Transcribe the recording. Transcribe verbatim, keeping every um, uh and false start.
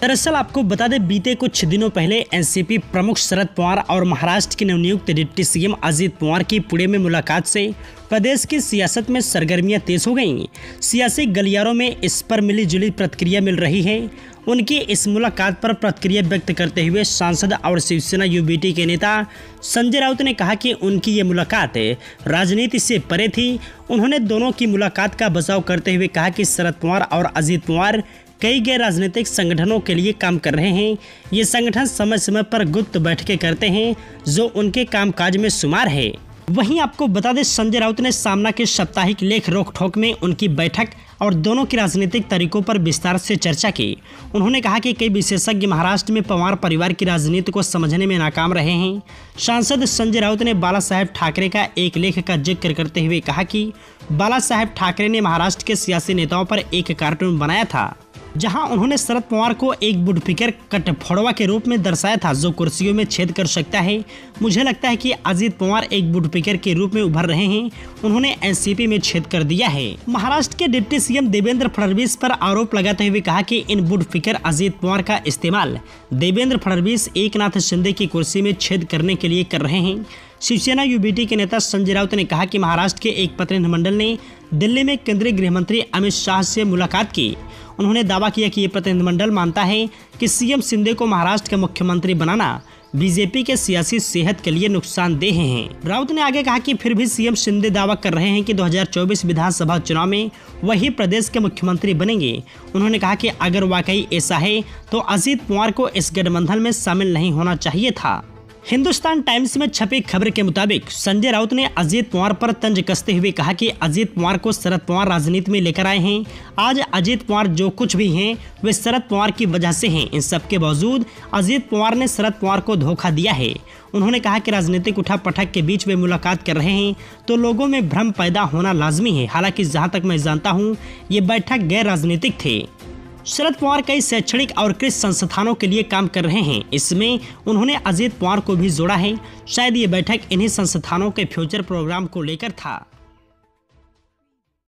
दरअसल आपको बता दें, बीते कुछ दिनों पहले एनसीपी प्रमुख शरद पवार और महाराष्ट्र के नवनियुक्त डिप्टी सीएम अजित पवार की पुणे में मुलाकात से प्रदेश की सियासत में सरगर्मियां तेज हो गईं। सियासी गलियारों में इस पर मिली जुली प्रतिक्रिया मिल रही है। उनकी इस मुलाकात पर प्रतिक्रिया व्यक्त करते हुए सांसद और शिवसेना यूबीटी के नेता संजय राउत ने कहा कि उनकी ये मुलाकात राजनीति से परे थी। उन्होंने दोनों की मुलाकात का बचाव करते हुए कहा कि शरद पवार और अजित पवार कई गैर राजनीतिक संगठनों के लिए काम कर रहे हैं। ये संगठन समय समय पर गुप्त बैठकें करते हैं जो उनके कामकाज में शुमार है। वहीं आपको बता दें, संजय राउत ने सामना के साप्ताहिक लेख रोक ठोक में उनकी बैठक और दोनों के राजनीतिक तरीकों पर विस्तार से चर्चा की। उन्होंने कहा कि कई विशेषज्ञ महाराष्ट्र में पवार परिवार की राजनीति को समझने में नाकाम रहे हैं। सांसद संजय राउत ने बाला साहेब ठाकरे का एक लेख का जिक्र करते हुए कहा कि बाला साहेब ठाकरे ने महाराष्ट्र के सियासी नेताओं पर एक कार्टून बनाया था, जहां उन्होंने शरद पवार को एक बुडफिकर कटफोड़वा के रूप में दर्शाया था जो कुर्सियों में छेद कर सकता है। मुझे लगता है कि अजित पवार एक बुडफिकर के रूप में उभर रहे हैं। उन्होंने एनसीपी में छेद कर दिया है। महाराष्ट्र के डिप्टी सीएम देवेंद्र फडणवीस पर आरोप लगाते हुए कहा कि इन बुडफिकर अजित पवार का इस्तेमाल देवेंद्र फडणवीस एकनाथ शिंदे की कुर्सी में छेद करने के लिए कर रहे हैं। शिवसेना यूबीटी के नेता संजय राउत ने कहा कि महाराष्ट्र के एक प्रतिनिधिमंडल ने दिल्ली में केंद्रीय गृह मंत्री अमित शाह से मुलाकात की। उन्होंने दावा किया कि ये प्रतिनिधिमंडल मानता है कि सीएम शिंदे को महाराष्ट्र का मुख्यमंत्री बनाना बीजेपी के सियासी सेहत के लिए नुकसानदेह है। राउत ने आगे कहा कि फिर भी सीएम शिंदे दावा कर रहे हैं कि दो हज़ार चौबीस विधानसभा चुनाव में वही प्रदेश के मुख्यमंत्री बनेंगे। उन्होंने कहा कि अगर वाकई ऐसा है तो अजित पवार को इस गठबंधन में शामिल नहीं होना चाहिए था। हिंदुस्तान टाइम्स में छपी खबर के मुताबिक संजय राउत ने अजित पवार पर तंज कसते हुए कहा कि अजित पवार को शरद पवार राजनीति में लेकर आए हैं। आज अजित पवार जो कुछ भी हैं वे शरद पवार की वजह से हैं। इन सब के बावजूद अजित पवार ने शरद पवार को धोखा दिया है। उन्होंने कहा कि राजनीतिक उठापटक के बीच वे मुलाकात कर रहे हैं तो लोगों में भ्रम पैदा होना लाजमी है। हालांकि जहां तक मैं जानता हूं, ये बैठक गैर राजनीतिक थे। शरद पवार कई शैक्षणिक और कृषि संस्थानों के लिए काम कर रहे हैं। इसमें उन्होंने अजित पवार को भी जोड़ा है। शायद ये बैठक इन्हीं संस्थानों के फ्यूचर प्रोग्राम को लेकर था।